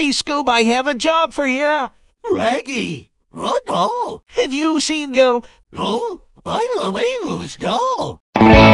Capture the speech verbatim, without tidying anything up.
Hey, Scoob, I have a job for you. Raggy, what doll? Have you seen Go? No, by the way, who's doll?